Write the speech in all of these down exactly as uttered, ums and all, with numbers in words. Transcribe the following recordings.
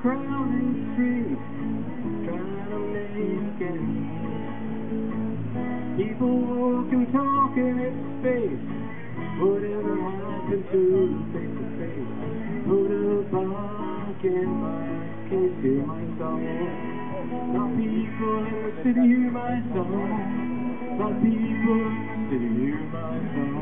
crowded streets, trying to make it. People walking, talking at space. Whatever happened to the face-to-face? Put a bug in my case, hear my song. Some people in the city hear my song. Some people in the city hear my song.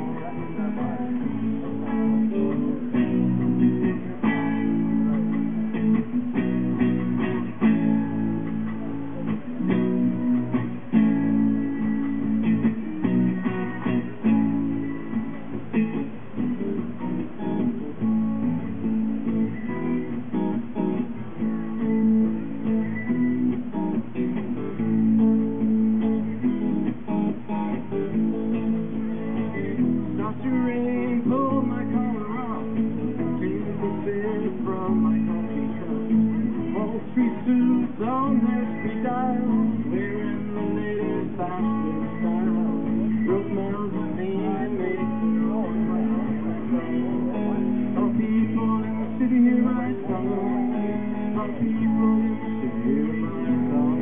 On their street dials, wearing the latest fashion style. Broke mouths with me and made noise. Some people in the city hear my song. Some people in the city hear my song.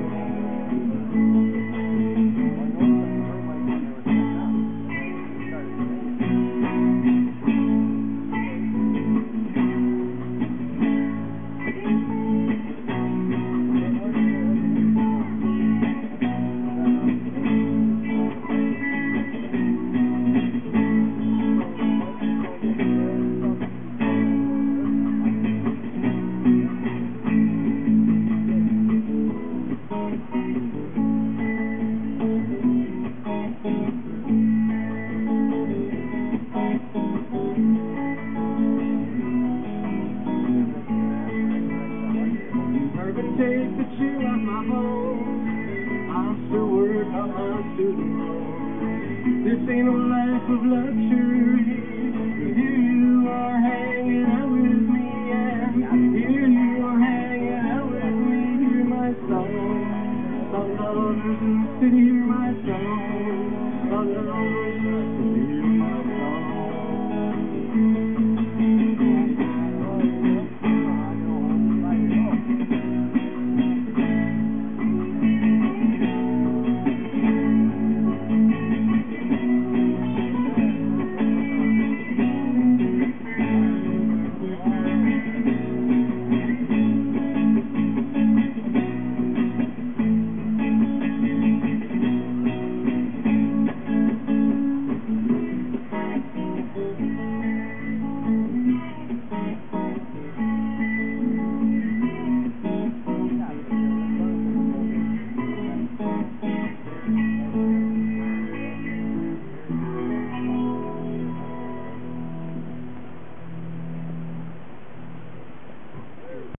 Take the chill out my bones. I'll still work on my student loan. This ain't no life of luxury. Here you are hanging out with me, and here you are hanging out with me. Hear my song. Some lovers in the city hear my song. Some lovers in the city.